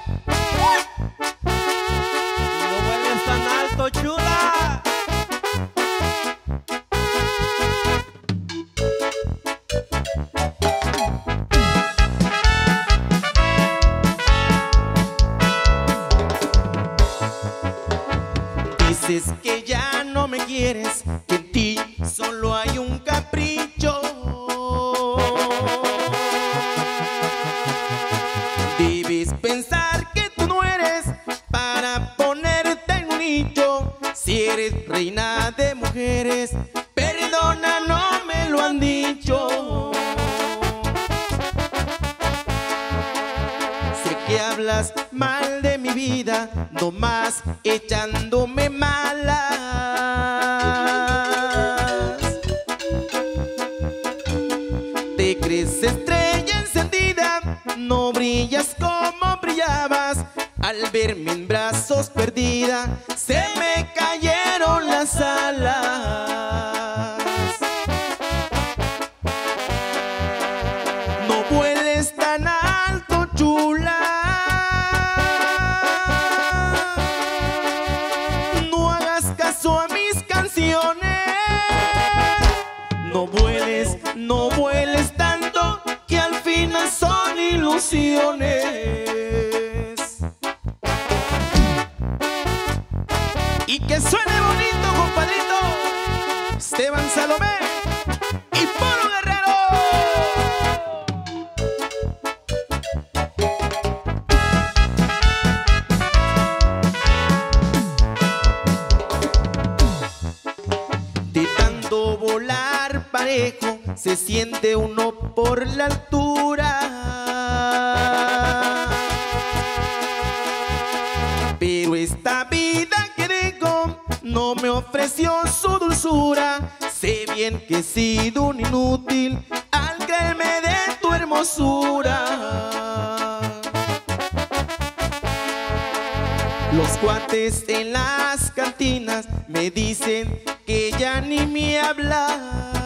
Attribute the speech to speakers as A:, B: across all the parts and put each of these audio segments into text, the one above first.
A: No vueles tan alto, chula.
B: Dices que ya no me quieres, que en ti solo hay un capricho. Debes pensar que tú no eres para ponerte en un nicho. Si eres reina de mujeres, perdona, no me lo han dicho. Sé que hablas mal de mi vida, nomás echándome malas. Te crees estrella encendida, no brillas como brillabas. Al verme en brazos perdida, se me cayeron las alas. No vueles tan alto, chula. No hagas caso a mis canciones. No vueles tanto, que al final son ilusiones. Y que suene bonito, compadrito. Esteban Salomé y Polo Guerrero. De tanto volar parejo, se siente uno por la altura. Pero esta vida que dejo no me ofreció su dulzura. Sé bien que he sido un inútil al creerme de tu hermosura. Los cuates en las cantinas me dicen que ya ni me hablas.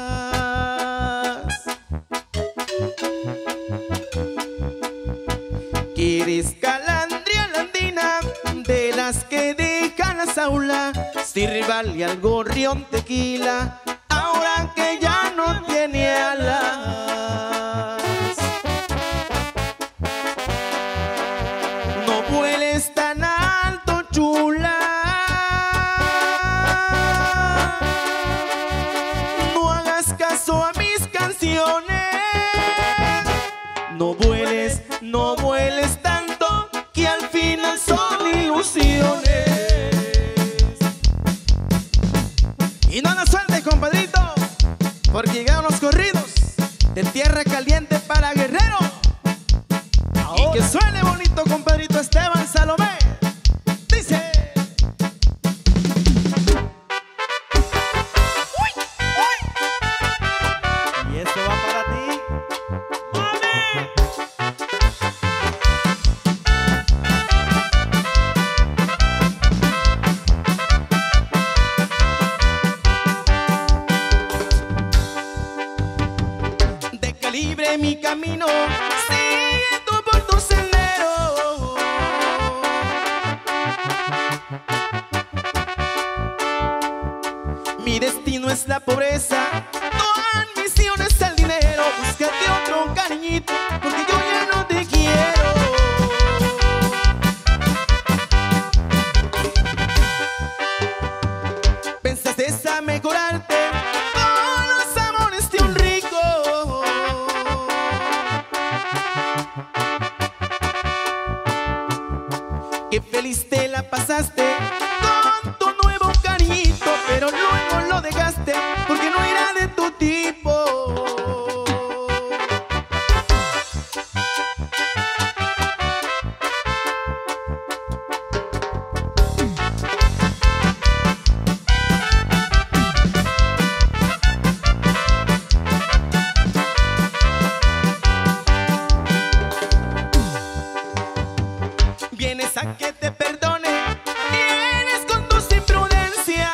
B: Que eres calandria landina, de las que dejan la saula. Sírvale al gorrión tequila, ahora que ya no tiene alas. No vueles tan alto, chula. No hagas caso a mis canciones. No vueles tanto, que al final son ilusiones. Y no nos sueltes, compadrito, porque llegaron los corridos de Tierra Caliente para Guerrero. Ahora. Y que suene bonito, compadrito Esteban Salomé. Dice. Uy, uy.
A: Y esto va para ti.
B: Libre mi camino, sigue tú por tu sendero. Mi destino es la pobreza, tu ambición es el dinero. Búscate otro cariñito, porque yo ya no te quiero. Pensaste a mejorarte con los amores de un rico. Qué feliz te la pasaste con tu nuevo cariñito, pero luego lo dejaste porque no era de tu tipo. Vienes a que te perdone, vienes con tu imprudencia.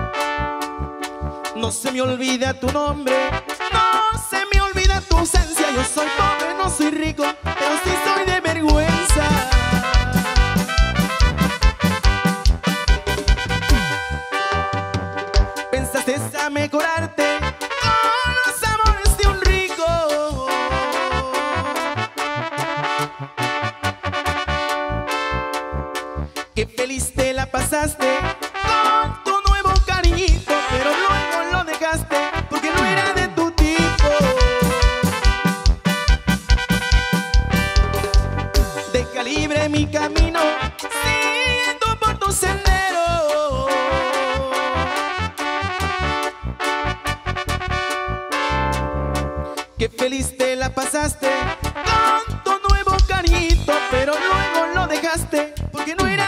B: No se me olvida tu nombre, no se me olvida tu ausencia. Yo que feliz te la pasaste con tu nuevo carito, pero luego lo dejaste porque no era